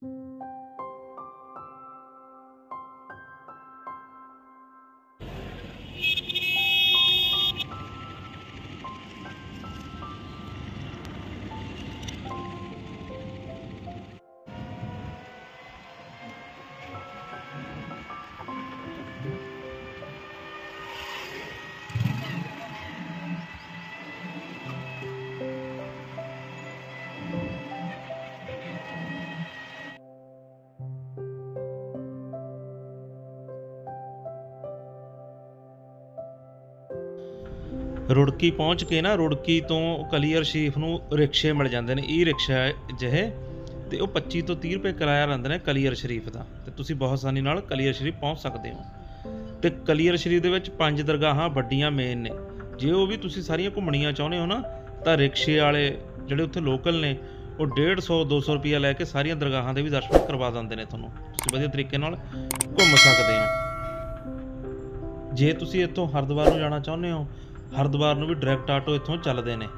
रुड़की पहुँच के ना रुड़की तो कलीयर शरीफ ਨੂੰ ਰਿਕਸ਼ੇ ਮਿਲ ਜਾਂਦੇ ਨੇ ਈ ਰਿਕਸ਼ਾ ਜਿਹੇ ਤੇ ਉਹ 25 ਤੋਂ 30 ਰੁਪਏ ਕਿਰਾਇਆ ਲੈਂਦੇ ਨੇ ਕਲੀਅਰ ਸ਼ਰੀਫ ਦਾ ਤੇ ਤੁਸੀਂ ਬਹੁਤ ਆਸਾਨੀ ਨਾਲ ਕਲੀਅਰ ਸ਼ਰੀਫ ਪਹੁੰਚ ਸਕਦੇ ਹੋ। ਤੇ ਕਲੀਅਰ ਸ਼ਰੀਫ ਦੇ ਵਿੱਚ 5 ਦਰਗਾਹਾਂ ਵੱਡੀਆਂ ਮੇਨ ਨੇ। ਜੇ ਉਹ ਵੀ ਤੁਸੀਂ ਸਾਰੀਆਂ ਘੁੰਮਣੀਆਂ ਚਾਹੁੰਦੇ ਹੋ ਨਾ ਤਾਂ ਰਿਕਸ਼ੇ ਵਾਲੇ ਜਿਹੜੇ ਉੱਥੇ ਲੋਕਲ ਨੇ ਉਹ 150-200 ਰੁਪਈਆ ਲੈ ਕੇ ਸਾਰੀਆਂ ਦਰਗਾਹਾਂ ਦੇ ਵੀ ਦਰਸ਼ਨ ਕਰਵਾ ਦਿੰਦੇ ਨੇ ਤੁਹਾਨੂੰ। ਤੁਸੀਂ ਵਧੀਆ ਤਰੀਕੇ ਨਾਲ ਘੁੰਮ ਸਕਦੇ ਹੋ। ਜੇ ਤੁਸੀਂ ਇੱਥੋਂ ਹਰਿਦੁਆਰ ਨੂੰ ਜਾਣਾ ਚਾਹੁੰਦੇ ਹੋ ਹਰਿਦੁਆਰ ਨੂੰ ਵੀ ਡਾਇਰੈਕਟ ਆਟੋ ਇੱਥੋਂ ਚੱਲਦੇ ਨੇ।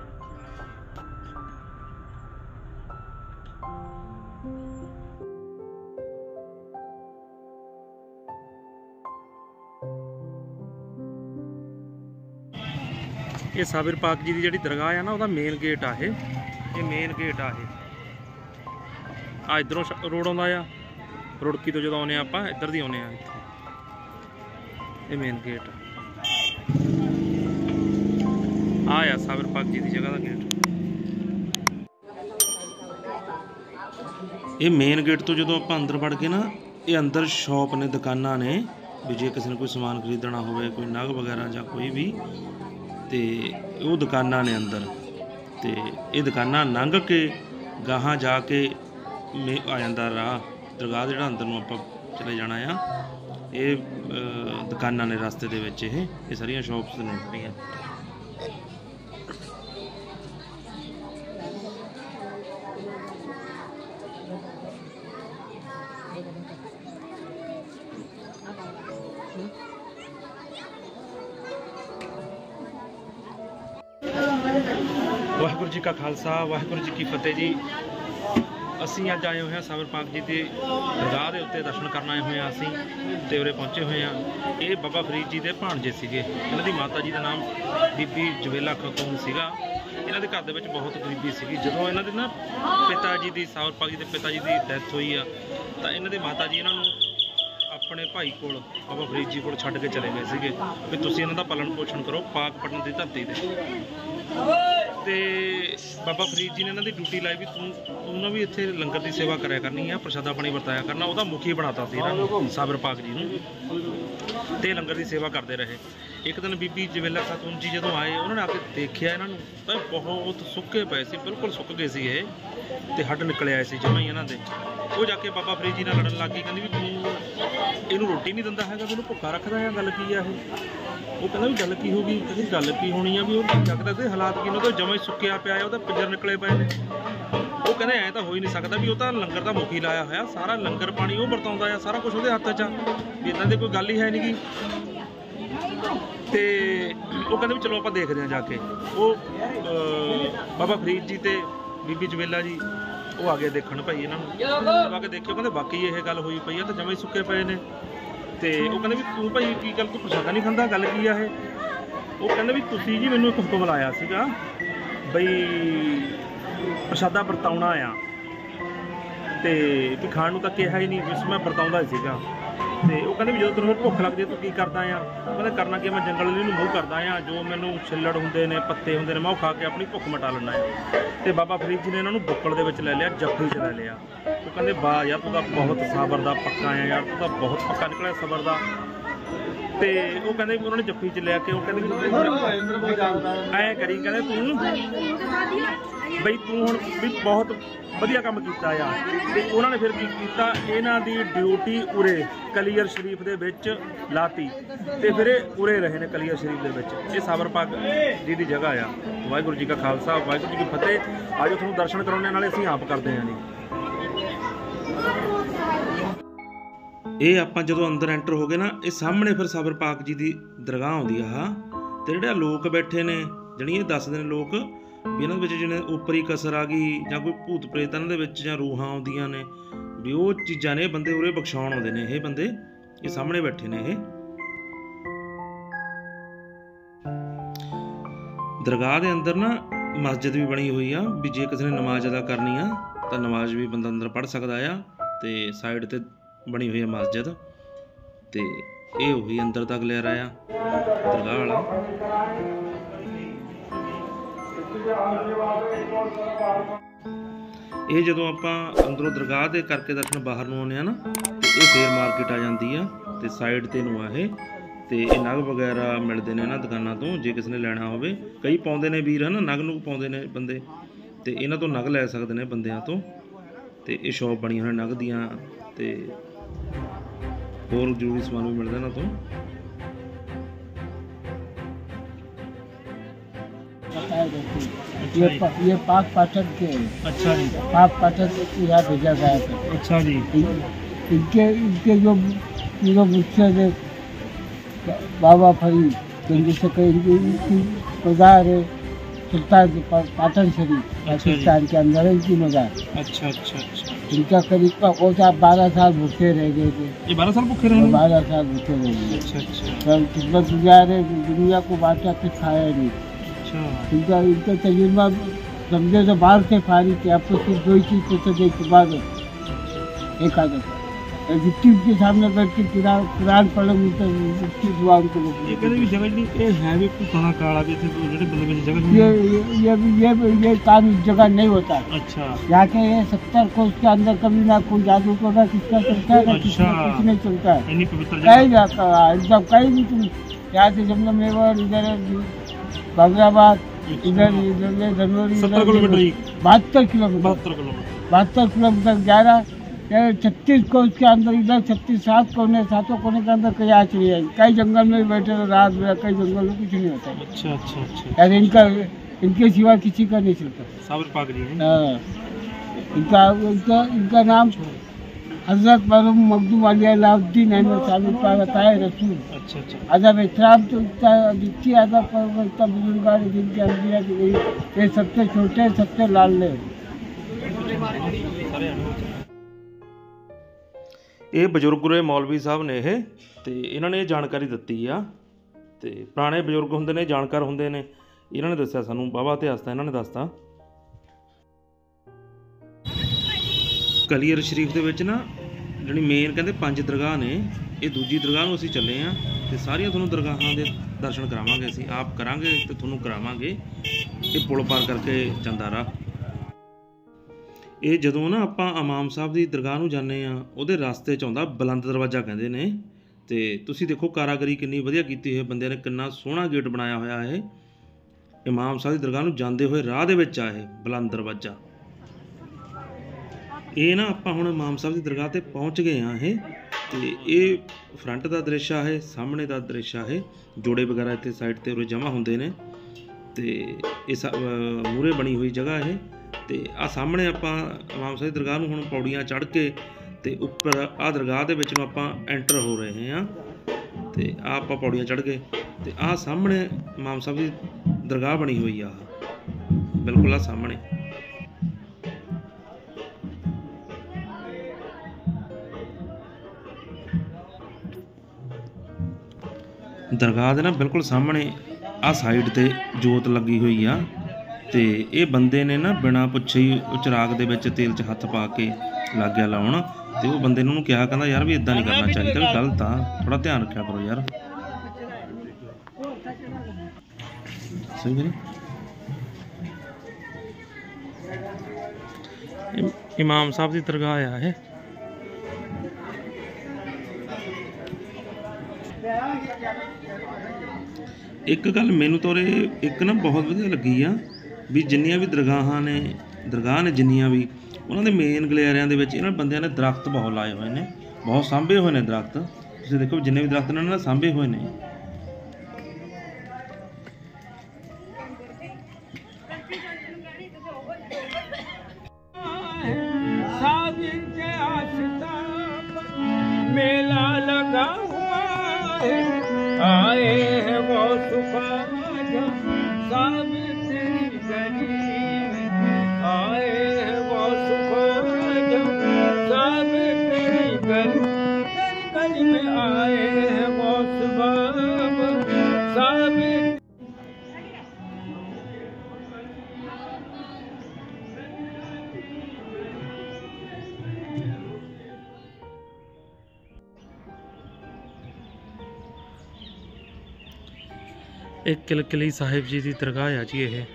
ਇਹ ਸਾਬਿਰ ਪਾਕ ਜੀ ਦੀ ਜਿਹੜੀ ਦਰਗਾਹ ਆ ਨਾ ਉਹਦਾ ਮੇਨ ਗੇਟ ਆ ਇਹ ਮੇਨ ਗੇਟ ਆ ਇੱਧਰੋਂ ਰੋਡ ਆਉਂਦਾ ਆ ਰੁੜਕੀ ਤੋਂ ਜਦੋਂ ਆਉਂਦੇ ਆ ਆਪਾਂ ਇੱਧਰ ਦੀ ਆਉਂਦੇ ਆ ਇੱਥੇ ਇਹ ਮੇਨ ਗੇਟ ਆ ਸਾਬਿਰ ਪਾਕ ਜੀ ਦੀ ਜਗ੍ਹਾ ਦਾ ਗੇਟ। ਇਹ ਮੇਨ ਗੇਟ ਤੋਂ ਜਦੋਂ ਆਪਾਂ ਅੰਦਰ ਵੜ ਗਏ ਨਾ ਇਹ ਅੰਦਰ ਸ਼ੌਪ ਨੇ ਦੁਕਾਨਾਂ ਨੇ ਵੀ ਜੇ ਕਿਸੇ ਨੇ ਕੋਈ ਸਮਾਨ ਖਰੀਦਣਾ ਹੋਵੇ ਕੋਈ ਨਗ ਵਗੈਰਾ ਜਾਂ ਕੋਈ ਵੀ ਤੇ ਉਹ ਦੁਕਾਨਾਂ ਨੇ ਅੰਦਰ ਤੇ ਇਹ ਦੁਕਾਨਾਂ ਲੰਘ ਕੇ ਗਾਹਾਂ ਜਾ ਕੇ ਆ ਜਾਂਦਾ ਰਾਹ ਦਰਗਾਹ ਜਿਹੜਾ ਅੰਦਰ ਨੂੰ ਆਪਾਂ ਚਲੇ ਜਾਣਾ ਆ। ਇਹ ਦੁਕਾਨਾਂ ਨੇ ਰਸਤੇ ਦੇ ਵਿੱਚ ਇਹ ਸਾਰੀਆਂ ਸ਼ੌਪਸ ਨੇ ਜਿਹੜੀਆਂ। ਵਾਹਿਗੁਰੂ ਜੀ ਕਾ ਖਾਲਸਾ ਵਾਹਿਗੁਰੂ ਜੀ ਕੀ ਫਤਿਹ ਜੀ। ਅਸੀਂ ਅੱਜ ਆਏ ਹੋਏ ਹਾਂ ਸਾਬਿਰ ਪਾਕ ਜੀ ਦੀ ਦਰਗਾਹ ਦੇ ਉੱਤੇ ਦਰਸ਼ਨ ਕਰਨ ਆਏ ਹੋਏ ਹਾਂ ਅਸੀਂ ਤੇ ਉਰੇ ਪਹੁੰਚੇ ਹੋਏ ਹਾਂ। ਇਹ ਬਾਬਾ ਫਰੀਦ ਜੀ ਦੇ ਭਾਣਜੇ ਸੀਗੇ। ਇਹਨਾਂ ਦੀ ਮਾਤਾ ਜੀ ਦਾ ਨਾਮ ਬੀਬੀ ਜਵੇਲਾ ਖਾਤੂਨ ਸੀਗਾ। ਇਹਨਾਂ ਦੇ ਘਰ ਦੇ ਵਿੱਚ ਬਹੁਤ ਗਰੀਬੀ ਸੀਗੀ। ਜਦੋਂ ਇਹਨਾਂ ਦੇ ਨਾ ਪਿਤਾ ਜੀ ਦੀ ਸਾਬਿਰ ਪਾਕ ਜੀ ਦੇ ਪਿਤਾ ਜੀ ਦੀ ਡੈਥ ਹੋਈ ਆ ਤਾਂ ਇਹਨਾਂ ਦੇ ਮਾਤਾ ਜੀ ਇਹਨਾਂ ਨੂੰ ਆਪਣੇ ਭਾਈ ਕੋਲ ਬਾਬਾ ਫਰੀਦ ਜੀ ਕੋਲ ਛੱਡ ਕੇ ਚਲੇ ਗਏ ਸੀਗੇ ਵੀ ਤੁਸੀਂ ਇਹਨਾਂ ਦਾ ਪਾਲਣ ਪੋਸ਼ਣ ਕਰੋ ਪਾਕ ਪਟਨ ਦੀ ਧਰਤੀ ਤੇ ਬਾਬਾ ਫਰੀਦ ਜੀ ਨੇ ਇਹਨਾਂ ਦੀ ਡਿਊਟੀ ਲਾਈ ਵੀ ਤੂੰ ਨਾ ਵੀ ਇੱਥੇ ਲੰਗਰ ਦੀ ਸੇਵਾ ਕਰਿਆ ਕਰਨੀ ਆ ਪ੍ਰਸ਼ਾਦਾ ਪਾਣੀ ਵਰਤਾਇਆ ਕਰਨਾ। ਉਹਦਾ ਮੁਖੀ ਬਣਾਤਾ ਸੀ ਇਹਨਾਂ ਨੂੰ ਸਾਬਿਰ ਪਾਕ ਜੀ ਨੂੰ ਤੇ ਲੰਗਰ ਦੀ ਸੇਵਾ ਕਰਦੇ ਰਹੇ। ਇੱਕ ਦਿਨ ਬੀਬੀ ਜਵੇਲਾ ਖਾਤੂਨ ਜੀ ਜਦੋਂ ਆਏ ਉਹਨਾਂ ਨੇ ਆ ਕੇ ਦੇਖਿਆ ਇਹਨਾਂ ਨੂੰ ਤਾਂ ਬਹੁਤ ਸੁੱਕੇ ਪਏ ਸੀ ਬਿਲਕੁਲ ਸੁੱਕ ਗਏ ਸੀ ਇਹ ਤੇ ਹੱਡ ਨਿਕਲੇ ਆਏ ਸੀ ਜਮਾਂ ਹੀ ਇਹਨਾਂ ਦੇ। ਉਹ ਜਾ ਕੇ ਬਾਬਾ ਫਰੀਦ ਜੀ ਨਾਲ ਲੜਨ ਲੱਗ ਗਈ ਕਹਿੰਦੀ ਵੀ ਤੂੰ ਇਹਨੂੰ ਰੋਟੀ ਨਹੀਂ ਦਿੰਦਾ ਹੈਗਾ ਤੈਨੂੰ ਭੁੱਖਾ ਰੱਖਦਾ ਆ ਗੱਲ ਕੀ ਆ ਇਹ। ਉਹ ਕਹਿੰਦਾ ਵੀ ਗੱਲ ਕੀ ਹੋ ਗਈ ਕਹਿੰਦੀ ਗੱਲ ਕੀ ਹੋਣੀ ਆ ਵੀ ਉਹ ਜਗਦਾ ਤੇ ਹਾਲਾਤ ਕੀ ਨੇ ਉਹਦਾ ਜਮਾਂ ਹੀ ਸੁੱਕਿਆ ਪਿਆ ਆ ਉਹਦਾ ਪਿੱਜਰ ਨਿਕਲੇ ਪਏ ਨੇ। ਉਹ ਕਹਿੰਦੇ ਐਂ ਤਾਂ ਹੋ ਹੀ ਨਹੀਂ ਸਕਦਾ ਵੀ ਉਹ ਤਾਂ ਲੰਗਰ ਦਾ ਮੁਖੀ ਲਾਇਆ ਹੋਇਆ ਸਾਰਾ ਲੰਗਰ ਪਾਣੀ ਉਹ ਵਰਤਾਉਂਦਾ ਆ ਸਾਰਾ ਕੁਝ ਉਹਦੇ ਹੱਥ 'ਚ ਆ ਵੀ ਇੱਦਾਂ ਦੀ ਕੋਈ ਗੱਲ ਹੀ ਹੈ ਨਹੀਂ ਗੀ। ਤੇ ਉਹ ਕਹਿੰਦੇ ਵੀ ਚਲੋ ਆਪਾਂ ਦੇਖਦੇ ਹਾਂ ਜਾ ਕੇ। ਉਹ ਬਾਬਾ ਫਰੀਦ ਜੀ ਤੇ ਬੀਬੀ ਜਵੇਲਾ ਜੀ ਉਹ ਆ ਗਏ ਦੇਖਣ ਭਾਈ ਇਹਨਾਂ ਨੂੰ ਆ ਕੇ ਦੇਖਿਓ ਕਹਿੰਦੇ ਬਾਕੀ ਇਹ ਗੱਲ ਹੋਈ ਪਈ ਆ ਤਾਂ ਜਮਾਂ ਹੀ ਸੁੱਕੇ ਪਏ ਨੇ। ਤੇ ਉਹ ਕਹਿੰਦੇ ਵੀ ਤੂੰ ਭਾਈ ਕੀ ਗੱਲ ਤੂੰ ਪ੍ਰਸ਼ਾਦਾ ਨਹੀਂ ਖਾਂਦਾ ਗੱਲ ਕੀ ਆ ਇਹ। ਉਹ ਕਹਿੰਦੇ ਵੀ ਤੁਸੀਂ ਜੀ ਮੈਨੂੰ ਇੱਕ ਹੁਕਮ ਲਾਇਆ ਸੀਗਾ ਬਈ ਪ੍ਰਸ਼ਾਦਾ ਵਰਤਾਉਣਾ ਆ ਤੇ ਵੀ ਖਾਣ ਨੂੰ ਤਾਂ ਕਿਹਾ ਹੀ ਨਹੀਂ ਜਿਸ ਮੈਂ ਵਰਤਾਉਂਦਾ ਹੀ ਸੀਗਾ। ਤੇ ਉਹ ਕਹਿੰਦੇ ਵੀ ਜਦੋਂ ਤੈਨੂੰ ਭੁੱਖ ਲੱਗਦੀ ਤੂੰ ਕੀ ਕਰਦਾ ਆ। ਉਹ ਕਹਿੰਦਾ ਕਰਨਾ ਕੀ ਮੈਂ ਜੰਗਲ ਨੂੰ ਮੂੰਹ ਕਰਦਾ ਆ ਜੋ ਮੈਨੂੰ ਛਿੱਲੜ ਹੁੰਦੇ ਨੇ ਪੱਤੇ ਹੁੰਦੇ ਨੇ ਮੈਂ ਉਹ ਖਾ ਕੇ ਆਪਣੀ ਭੁੱਖ ਮਿਟਾ ਲੈਂਦਾ ਆ। ਤੇ ਬਾਬਾ ਫਰੀਦ ਜੀ ਨੇ ਇਹਨਾਂ ਨੂੰ ਬੁੱਕਲ ਦੇ ਵਿੱਚ ਲੈ ਲਿਆ ਜੱਫੀ 'ਚ ਲੈ ਲਿਆ। ਉਹ ਕਹਿੰਦੇ ਵਾਹ ਯਾਰ ਤੂੰ ਤਾਂ ਬਹੁਤ ਸਬਰ ਦਾ ਪੱਕਾ ਆ ਯਾਰ ਤੂੰ ਤਾਂ ਬਹੁਤ ਪੱਕਾ ਨਿਕਲਿਆ ਸਬਰ ਦਾ। ਤੇ ਉਹ ਕਹਿੰਦੇ ਵੀ ਉਹਨਾਂ ਨੇ ਜੱਫੀ 'ਚ ਲੈ ਕੇ ਉਹ ਕਹਿੰਦੇ ਵੀ ਐਂ ਕਰੀ ਕਹਿੰਦੇ ਤੂੰ ਬਈ ਤੂੰ ਹੁਣ ਵੀ ਬਹੁਤ ਵਧੀਆ ਕੰਮ ਕੀਤਾ ਆ। ਤੇ ਉਹਨਾਂ ਨੇ ਫਿਰ ਕੀ ਕੀਤਾ ਇਹਨਾਂ ਦੀ ਡਿਊਟੀ ਉਰੇ ਕਲੀਅਰ ਸ਼ਰੀਫ ਦੇ ਵਿੱਚ ਲਾਤੀ ਤੇ ਫਿਰ ਇਹ ਉਰੇ ਰਹੇ ਨੇ ਕਲੀਅਰ ਸ਼ਰੀਫ ਦੇ ਵਿੱਚ। ਇਹ ਸਾਬਿਰ ਪਾਕ ਜੀ ਦੀ ਜਗ੍ਹਾ ਆ। ਵਾਹਿਗੁਰੂ ਜੀ ਕਾ ਖਾਲਸਾ ਵਾਹਿਗੁਰੂ ਜੀ ਕੀ ਫਤਿਹ। ਆਜੋ ਤੁਹਾਨੂੰ ਦਰਸ਼ਨ ਕਰਾਉਣੇ ਨਾਲੇ ਅਸੀਂ ਆਪ ਕਰਦੇ ਹਾਂ ਜੀ। ਇਹ ਆਪਾਂ ਜਦੋਂ ਅੰਦਰ ਐਂਟਰ ਹੋ ਗਏ ਨਾ ਇਹ ਸਾਹਮਣੇ ਫਿਰ ਸਾਬਿਰ ਪਾਕ ਜੀ ਦੀ ਦਰਗਾਹ ਆਉਂਦੀ ਆ ਤੇ ਜਿਹੜੇ ਲੋਕ ਬੈਠੇ ਨੇ ਜਿਹੜੀਆਂ ਦੱਸਦੇ ਨੇ ਲੋਕ ਵੀ ਇਹਨਾਂ ਦੇ ਵਿੱਚ ਜਿਵੇਂ ਉੱਪਰੀ ਕਸਰ ਆ ਗਈ ਜਾਂ ਕੋਈ ਭੂਤ ਪ੍ਰੇਤ ਇਹਨਾਂ ਦੇ ਵਿੱਚ ਜਾਂ ਰੂਹਾਂ ਆਉਂਦੀਆਂ ਨੇ ਵੀ ਉਹ ਚੀਜ਼ਾਂ ਨੇ ਬੰਦੇ ਉਰੇ ਬਖਸ਼ਾਉਣ ਆਉਂਦੇ ਨੇ। ਇਹ ਬੰਦੇ ਇਹ ਸਾਹਮਣੇ ਬੈਠੇ ਨੇ। ਇਹ ਦਰਗਾਹ ਦੇ ਅੰਦਰ ਨਾ ਮਸਜਿਦ ਵੀ ਬਣੀ ਹੋਈ ਆ ਵੀ ਜੇ ਕਿਸੇ ਨੇ ਨਮਾਜ਼ ਅਦਾ ਕਰਨੀ ਆ ਤਾਂ ਨਮਾਜ਼ ਵੀ ਬੰਦਾ ਅੰਦਰ ਪੜ੍ਹ ਸਕਦਾ ਆ। ਤੇ ਸਾਈਡ ਤੇ ਬਣੀ ਹੋਈ ਆ ਮਸਜਿਦ ਤੇ ਇਹ ਉਹੀ ਅੰਦਰ ਤੱਕ ਲੈ ਰਿਹਾ ਆ ਦਰਗਾਹ ਵਾਲਾ। ਇਹ ਜਦੋਂ ਆਪਾਂ ਅੰਦਰੋਂ ਦਰਗਾਹ ਦੇ ਕਰਕੇ ਦਰਸ਼ਨ ਬਾਹਰ ਨੂੰ ਆਉਂਦੇ ਆ ਨਾ ਤੇ ਇਹ ਫੇਰ ਮਾਰਕੀਟ ਆ ਜਾਂਦੀ ਆ ਤੇ ਸਾਈਡ ਤੇ ਨੂੰ ਆ ਇਹ। ਤੇ ਇਹ ਨਗ ਵਗੈਰਾ ਮਿਲਦੇ ਨੇ ਇਹਨਾਂ ਦੁਕਾਨਾਂ ਤੋਂ ਜੇ ਕਿਸੇ ਨੇ ਲੈਣਾ ਹੋਵੇ। ਕਈ ਪਾਉਂਦੇ ਨੇ ਵੀਰ ਹਨ ਨਗ ਨੂੰ ਪਾਉਂਦੇ ਨੇ ਬੰਦੇ ਤੇ ਇਹਨਾਂ ਤੋਂ ਨਗ ਲੈ ਸਕਦੇ ਨੇ ਬੰਦਿਆਂ ਤੋਂ। ਤੇ ਇਹ ਸ਼ੌਪ ਬਣੀ ਹੋਈ ਨਗ ਦੀਆਂ ਤੇ ਹੋਰ ਜ਼ਰੂਰੀ ਸਮਾਨ ਵੀ ਮਿਲਦਾ ਇਹਨਾਂ ਤੋਂ। ये पाक पाठक के। अच्छा जी। पाक पाठक यहाँ भेजा गया था। अच्छा जी। इनके जो मुख्य बाबा फरीद जिनके से इनकी मज़ार है सुल्तान पाटन शरीफ पाकिस्तान के अंदर इनकी मज़ार। अच्छा अच्छा अच्छा। इनका करीब का कोचा 12 साल भूखे रह गए थे। ये 12 साल भूखे रहे? 12 साल भूखे रह गए। अच्छा अच्छा। खिदमत गुजार दुनिया को बांटा कुछ खाया नहीं। इनका तजुर्बा समझे तो बाहर से फारी थे। आपको सिर्फ दो ही चीज़ पूछते थे बाद एक आदत जितनी उनके सामने बैठ के कुरान पढ़ो तो दुआ उनको ये कहते भी जगह नहीं ये है भी पुराना काला भी थे बंदे में जगह ये काम इस जगह नहीं होता। अच्छा। यहाँ के ये 70 कोस के अंदर कभी ना कोई जादू होगा किसका चलता है कुछ नहीं चलता है एकदम कहीं भी। तुम यहाँ से जमना मेवर इधर बागराबाद इधर इधर धनौरी 72 किलोमीटर 36 कोस के अंदर इधर 36 सातों कोने के अंदर कई आचरी है। कई जंगल में बैठे तो रात में कई जंगल में कुछ नहीं होता। अच्छा अच्छा अच्छा। यार इनके सिवा किसी का नहीं चलता। साबर पाक जी। हाँ इनका नाम हजरत मरहूम मखदूम अली अलाउद्दीन अहमद साबिर पाक बताए रसूल। अच्छा अच्छा। अदब एहतराम तो जितनी अदब पर इतना बुजुर्ग जिनके अंबिया की गई ये सबसे छोटे सबसे लाडले। ਇਹ ਬਜ਼ੁਰਗ ਉਰੇ ਮੌਲਵੀ ਸਾਹਿਬ ਨੇ ਇਹ ਤੇ ਇਹਨਾਂ ਨੇ ਇਹ ਜਾਣਕਾਰੀ ਦਿੱਤੀ ਆ ਤੇ ਪੁਰਾਣੇ ਬਜ਼ੁਰਗ ਹੁੰਦੇ ਨੇ ਜਾਣਕਾਰ ਹੁੰਦੇ ਨੇ ਇਹਨਾਂ ਨੇ ਦੱਸਿਆ ਸਾਨੂੰ ਬਾਬਾ ਇਤਿਹਾਸ ਤਾਂ ਇਹਨਾਂ ਨੇ ਦੱਸਤਾ। ਕਲੀਅਰ ਸ਼ਰੀਫ ਦੇ ਵਿੱਚ ਨਾ ਜਿਹੜੀ ਮੇਨ ਕਹਿੰਦੇ 5 ਦਰਗਾਹ ਨੇ। ਇਹ ਦੂਜੀ ਦਰਗਾਹ ਨੂੰ ਅਸੀਂ ਚੱਲੇ ਆ ਤੇ ਸਾਰੀਆਂ ਤੁਹਾਨੂੰ ਦਰਗਾਹਾਂ ਦੇ ਦਰਸ਼ਨ ਕਰਾਵਾਂਗੇ। ਅਸੀਂ ਆਪ ਕਰਾਂਗੇ ਤੇ ਤੁਹਾਨੂੰ ਕਰਾਵਾਂਗੇ। ਇਹ ਪੁਲ ਪਾਰ ਕਰਕੇ ਜਾਂਦਾ ਰਾਹ। ਇਹ ਜਦੋਂ ਨਾ ਆਪਾਂ ਇਮਾਮ ਸਾਹਿਬ ਦੀ ਦਰਗਾਹ ਨੂੰ ਜਾਂਦੇ ਆ ਉਹਦੇ ਰਸਤੇ 'ਚ ਆਉਂਦਾ ਬੁਲੰਦ ਦਰਵਾਜ਼ਾ ਕਹਿੰਦੇ ਨੇ। ਤੇ ਤੁਸੀਂ ਦੇਖੋ ਕਾਰਾਗਰੀ ਕਿੰਨੀ ਵਧੀਆ ਕੀਤੀ ਹੋਈ ਬੰਦਿਆਂ ਨੇ ਕਿੰਨਾ ਸੋਹਣਾ ਗੇਟ ਬਣਾਇਆ ਹੋਇਆ ਇਹ ਇਮਾਮ ਸਾਹਿਬ ਦੀ ਦਰਗਾਹ ਨੂੰ ਜਾਂਦੇ ਹੋਏ ਰਾਹ ਦੇ ਵਿੱਚ ਆ ਇਹ ਬੁਲੰਦ ਦਰਵਾਜ਼ਾ। ਇਹ ਨਾ ਆਪਾਂ ਹੁਣ ਇਮਾਮ ਸਾਹਿਬ ਦੀ ਦਰਗਾਹ ਤੇ ਪਹੁੰਚ ਗਏ ਆ ਇਹ ਤੇ ਇਹ ਫਰੰਟ ਦਾ ਦ੍ਰਿਸ਼ ਆ ਇਹ ਸਾਹਮਣੇ ਦਾ ਦ੍ਰਿਸ਼ ਆ ਇਹ ਜੋੜੇ ਵਗੈਰਾ ਇੱਥੇ ਸਾਈਡ ਤੇ ਉਰੇ ਜਮ੍ਹਾਂ ਹੁੰਦੇ ਨੇ ਤੇ ਇਹ ਮੂਹਰੇ ਬਣੀ ਹੋਈ ਜਗ੍ਹਾ ਇਹ। ਤੇ ਆ ਸਾਹਮਣੇ ਆਪਾਂ ਇਮਾਮ ਸਾਹਿਬ ਦੀ ਦਰਗਾਹ ਨੂੰ ਹੁਣ ਪੌੜੀਆਂ ਚੜ੍ਹ ਕੇ ਤੇ ਉੱਪਰ ਆ ਦਰਗਾਹ ਦੇ ਵਿੱਚ ਨੂੰ ਆਪਾਂ ਐਂਟਰ ਹੋ ਰਹੇ ਹਾਂ। ਤੇ ਆ ਆਪਾਂ ਪੌੜੀਆਂ ਚੜ੍ਹ ਗਏ ਤੇ ਆ ਸਾਹਮਣੇ ਇਮਾਮ ਸਾਹਿਬ ਦੀ ਦਰਗਾਹ ਬਣੀ ਹੋਈ ਆ ਬਿਲਕੁਲ ਆ ਸਾਹਮਣੇ। ਦਰਗਾਹ ਦੇ ਨਾ ਬਿਲਕੁਲ ਸਾਹਮਣੇ ਆ ਸਾਈਡ ਤੇ ਜੋਤ ਲੱਗੀ ਹੋਈ ਆ ਤੇ ਇਹ ਬੰਦੇ ਨੇ ਨਾ ਬਿਨਾਂ ਪੁੱਛੇ ਹੀ ਉਹ ਚਿਰਾਗ ਦੇ ਵਿੱਚ ਤੇਲ 'ਚ ਹੱਥ ਪਾ ਕੇ ਲੱਗ ਗਿਆ ਲਾਉਣ ਤੇ ਉਹ ਬੰਦੇ ਨੂੰ ਕਿਹਾ ਕਹਿੰਦਾ ਯਾਰ ਵੀ ਇਦਾਂ ਨਹੀਂ ਕਰਨਾ ਚਾਹੀਦਾ ਵੀ ਗਲਤ ਆ ਥੋੜਾ ਧਿਆਨ ਰੱਖਿਆ ਕਰੋ ਯਾਰ। ਸਹੀ ਹੈ। ਇਮਾਮ ਸਾਹਿਬ ਦੀ ਦਰਗਾਹ ਆ ਇਹ। ਇੱਕ ਗੱਲ ਮੈਨੂੰ ਤਾਂ ਉਰੇ ਇੱਕ ਨਾ ਬਹੁਤ ਵਧੀਆ ਲੱਗੀ ਆ ਵੀ ਜਿੰਨੀਆਂ ਵੀ ਦਰਗਾਹ ਨੇ ਜਿੰਨੀਆਂ ਵੀ ਉਹਨਾਂ ਦੇ ਮੇਨ ਗਲਿਆਰਿਆਂ ਦੇ ਵਿੱਚ ਇਹਨਾਂ ਬੰਦਿਆਂ ਨੇ ਦਰਖਤ ਬਹੁਤ ਲਾਏ ਹੋਏ ਨੇ ਬਹੁਤ ਸਾਂਭੇ ਹੋਏ ਨੇ ਦਰਖਤ। ਤੁਸੀਂ ਦੇਖੋ ਜਿੰਨੇ ਵੀ ਦਰਖਤ ਨੇ ਉਹਨਾਂ ਨੇ ਸਾਂਭੇ ਹੋਏ ਨੇ। मेला लगा हुआ है आए हैं वो सुखा गली में आए हैं वो सुख सब तेरी गली में आए हैं वो सुबह सब। एक किलकिली साहिब जी की दरगाह है जी ये।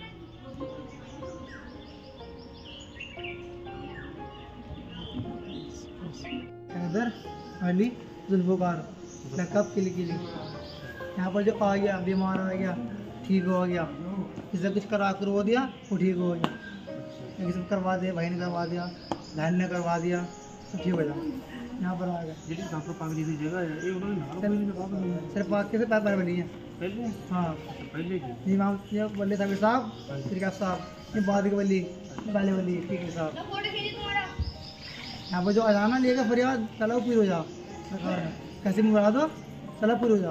हैदर अली जुल्फकार लकब किलकिली। यहाँ पर जो आ गया बीमार आ गया ठीक हो गया, किसी कुछ करा कर हो दिया वो ठीक हो गया, किसी करवा दिया, भाई ने करवा दिया, बहन ने करवा दिया, सब ठीक हो गया। यहाँ पर आ गया जगह है सिर्फ पाक से पैर बनी है पहले। हाँ पहले जी इमाम वली साहब त्रिकाफ साहब ये बाद के वली पहले वली ठीक है साहब। यहाँ पर जो अजाना लेगा फरियाद चलो पूरी हो जाओ सरकार ने कैसे मुरा दो चलो पूरी हो जाओ।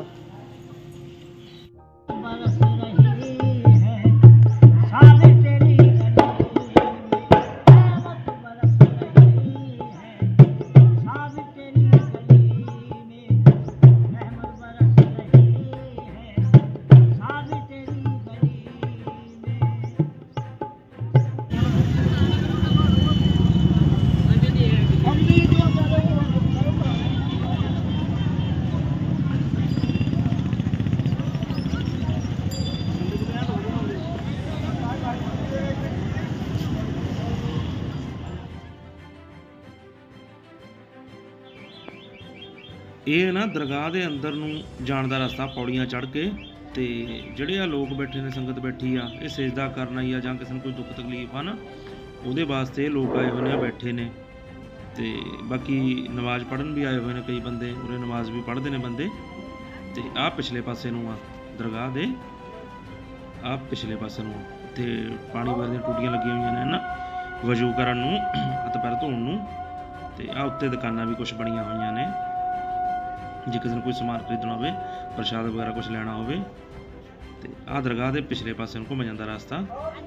ਇਹ ਨਾ ਦਰਗਾਹ ਦੇ ਅੰਦਰ ਨੂੰ ਜਾਣ ਦਾ ਰਸਤਾ ਪੌੜੀਆਂ ਚੜ੍ਹ ਕੇ, ਤੇ ਜਿਹੜੇ ਆ ਲੋਕ ਬੈਠੇ ਨੇ, ਸੰਗਤ ਬੈਠੀ ਆ, ਇਹ ਸਜਦਾ ਕਰਨ ਆਈ ਆ ਜਾਂ ਕਿਸੇ ਨੂੰ ਕੋਈ ਦੁੱਖ ਤਕਲੀਫ ਆ ਨਾ ਉਹਦੇ ਵਾਸਤੇ ਇਹ ਲੋਕ ਆਏ ਹੋਏ ਨੇ, ਬੈਠੇ ਨੇ। ਤੇ ਬਾਕੀ ਨਮਾਜ਼ ਪੜ੍ਹਨ ਵੀ ਆਏ ਹੋਏ ਨੇ ਕਈ ਬੰਦੇ, ਉਰੇ ਨਮਾਜ਼ ਵੀ ਪੜ੍ਹਦੇ ਨੇ ਬੰਦੇ। ਤੇ ਆਹ ਪਿਛਲੇ ਪਾਸੇ ਨੂੰ ਆ ਦਰਗਾਹ ਦੇ, ਆਹ ਪਿਛਲੇ ਪਾਸੇ ਨੂੰ ਇੱਥੇ ਪਾਣੀ ਵਾਲੀਆਂ ਦੀਆਂ ਟੂਟੀਆਂ ਲੱਗੀਆਂ ਹੋਈਆਂ ਨੇ ਨਾ ਵਜ਼ੂ ਕਰਨ ਨੂੰ, ਹੱਥ ਪੈਰ ਧੋਣ ਨੂੰ। ਤੇ ਆਹ ਉੱਤੇ ਦੁਕਾਨਾਂ ਵੀ ਕੁਝ ਬਣੀਆਂ ਹੋਈਆਂ ਨੇ, ਜੇ ਕਿਸੇ ਨੂੰ ਕੋਈ ਸਮਾਨ ਖਰੀਦਣਾ ਹੋਵੇ, ਪ੍ਰਸ਼ਾਦ ਵਗੈਰਾ ਕੁਝ ਲੈਣਾ ਹੋਵੇ। ਤੇ ਆਹ ਦਰਗਾਹ ਦੇ ਪਿਛਲੇ ਪਾਸੇ ਨੂੰ ਘੁੰਮ ਜਾਂਦਾ ਰਸਤਾ।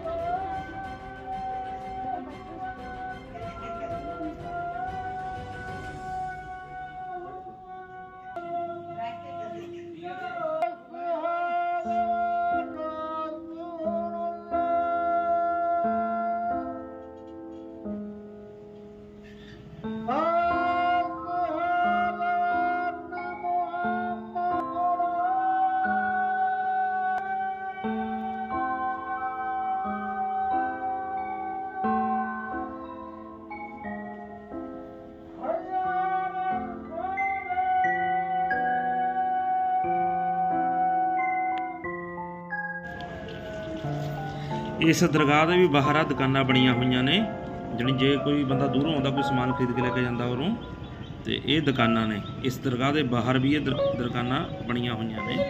इस दरगाह ਦੇ ਵੀ ਬਾਹਰ ਆ ਦੁਕਾਨਾਂ ਬਣੀਆਂ ਹੋਈਆਂ ਨੇ, ਜਾਣੀ ਜੇ ਕੋਈ ਬੰਦਾ ਦੂਰੋਂ ਆਉਂਦਾ ਕੋਈ ਸਮਾਨ ਖਰੀਦ ਕੇ ਲੈ ਕੇ ਜਾਂਦਾ ਉਰੋਂ, ਤੇ ਇਹ ਦੁਕਾਨਾਂ ਨੇ। ਇਸ ਦਰਗਾਹ ਦੇ ਬਾਹਰ ਵੀ ਇਹ ਦੁਕਾਨਾਂ ਬਣੀਆਂ ਹੋਈਆਂ ਨੇ।